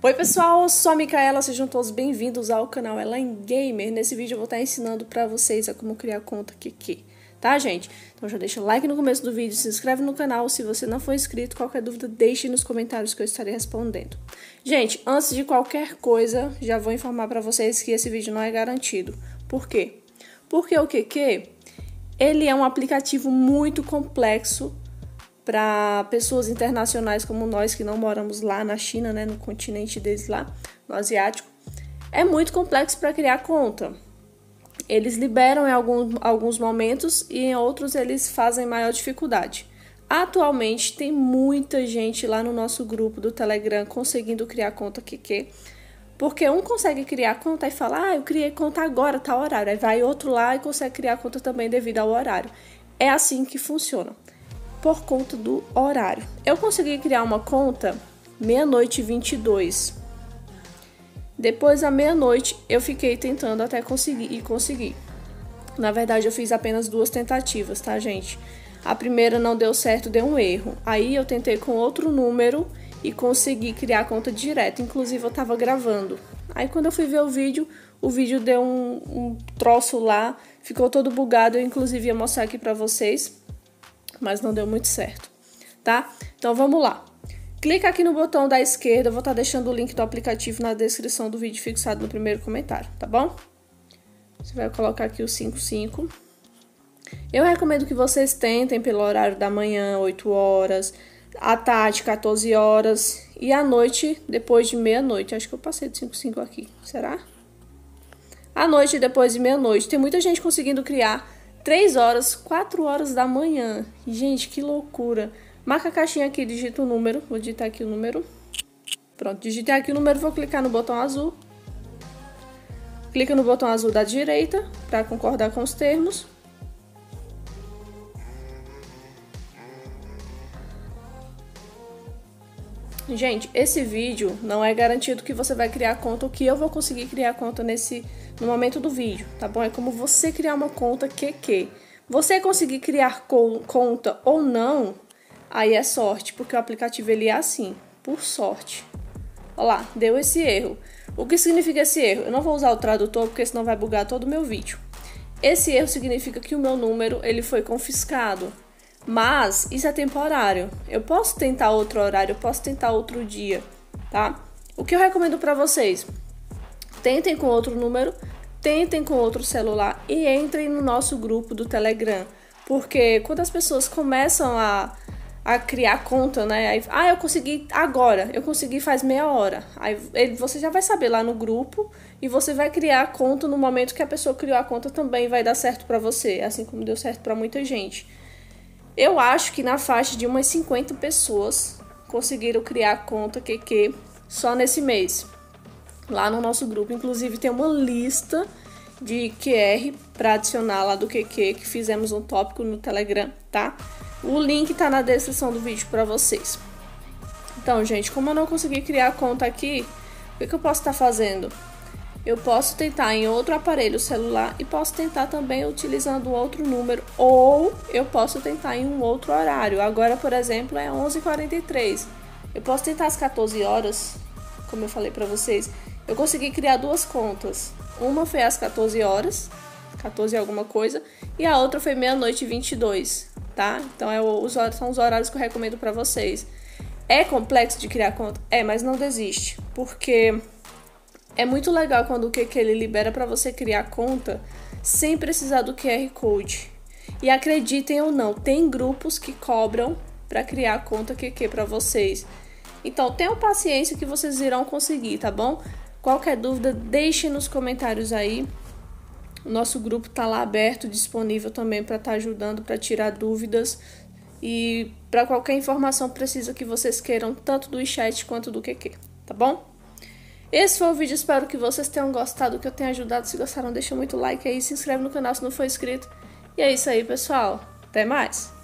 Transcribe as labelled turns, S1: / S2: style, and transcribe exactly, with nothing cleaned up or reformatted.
S1: Oi pessoal, eu sou a Micaela, sejam todos bem-vindos ao canal Elaine Gamer. Nesse vídeo eu vou estar ensinando pra vocês a como criar conta Kiki, tá gente? Então já deixa o like no começo do vídeo, se inscreve no canal, se você não for inscrito, qualquer dúvida deixe nos comentários que eu estarei respondendo. Gente, antes de qualquer coisa, já vou informar pra vocês que esse vídeo não é garantido. Por quê? Porque o Kiki, ele é um aplicativo muito complexo para pessoas internacionais como nós, que não moramos lá na China, né, no continente deles lá, no asiático. É muito complexo para criar conta. Eles liberam em algum, alguns momentos e em outros eles fazem maior dificuldade. Atualmente tem muita gente lá no nosso grupo do Telegram conseguindo criar conta Kiki, porque um consegue criar conta e fala, ah, eu criei conta agora, tá horário. Aí vai outro lá e consegue criar conta também devido ao horário. É assim que funciona. Por conta do horário. Eu consegui criar uma conta meia-noite e vinte e dois. Depois da meia-noite eu fiquei tentando até conseguir e consegui. Na verdade eu fiz apenas duas tentativas, tá gente? A primeira não deu certo, deu um erro. Aí eu tentei com outro número e consegui criar a conta direto. Inclusive eu tava gravando. Aí quando eu fui ver o vídeo, o vídeo deu um, um troço lá, ficou todo bugado. Eu inclusive ia mostrar aqui pra vocês, mas não deu muito certo, tá? Então vamos lá. Clica aqui no botão da esquerda, eu vou estar deixando o link do aplicativo na descrição do vídeo fixado no primeiro comentário, tá bom? Você vai colocar aqui o cinco cinco. Eu recomendo que vocês tentem pelo horário da manhã, oito horas, à tarde, quatorze horas e à noite, depois de meia-noite. Acho que eu passei do cinco cinco aqui, será? À noite, depois de meia-noite. Tem muita gente conseguindo criar três horas, quatro horas da manhã. Gente, que loucura. Marca a caixinha aqui, digita o número. Vou digitar aqui o número. Pronto, digitei aqui o número, vou clicar no botão azul. Clica no botão azul da direita para concordar com os termos. Gente, esse vídeo não é garantido que você vai criar conta ou que eu vou conseguir criar conta nesse, no momento do vídeo, tá bom? É como você criar uma conta Kiki. Você conseguir criar co conta ou não, aí é sorte, porque o aplicativo ele é assim, por sorte. Olha lá, deu esse erro. O que significa esse erro? Eu não vou usar o tradutor, porque senão vai bugar todo o meu vídeo. Esse erro significa que o meu número ele foi confiscado. Mas isso é temporário. Eu posso tentar outro horário, eu posso tentar outro dia, tá? O que eu recomendo pra vocês? Tentem com outro número, tentem com outro celular e entrem no nosso grupo do Telegram. Porque quando as pessoas começam a, a criar conta, né? Aí, ah, eu consegui agora, eu consegui faz meia hora. Aí ele, você já vai saber lá no grupo e você vai criar a conta no momento que a pessoa criou a conta também vai dar certo pra você, assim como deu certo pra muita gente. Eu acho que na faixa de umas cinquenta pessoas conseguiram criar conta Kiki só nesse mês. Lá no nosso grupo, inclusive, tem uma lista de Q R para adicionar lá do Kiki, que fizemos um tópico no Telegram, tá? O link tá na descrição do vídeo para vocês. Então, gente, como eu não consegui criar conta aqui, o que, que eu posso estar fazendo? Eu posso tentar em outro aparelho celular e posso tentar também utilizando outro número, ou eu posso tentar em um outro horário. Agora, por exemplo, é onze e quarenta e três. Eu posso tentar às quatorze horas, como eu falei pra vocês. Eu consegui criar duas contas. Uma foi às quatorze horas, quatorze e alguma coisa, e a outra foi meia-noite e vinte e dois, tá? Então é os, são os horários que eu recomendo pra vocês. É complexo de criar conta? É, mas não desiste, porque é muito legal quando o Kiki ele libera para você criar conta sem precisar do Q R Code. E acreditem ou não, tem grupos que cobram para criar conta Kiki para vocês. Então tenham paciência que vocês irão conseguir, tá bom? Qualquer dúvida, deixem nos comentários aí. O nosso grupo tá lá aberto, disponível também para estar tá ajudando, para tirar dúvidas. E para qualquer informação precisa que vocês queiram, tanto do chat quanto do Kiki, tá bom? Esse foi o vídeo, espero que vocês tenham gostado, que eu tenha ajudado. Se gostaram, deixa muito like aí, se inscreve no canal se não for inscrito. E é isso aí, pessoal. Até mais!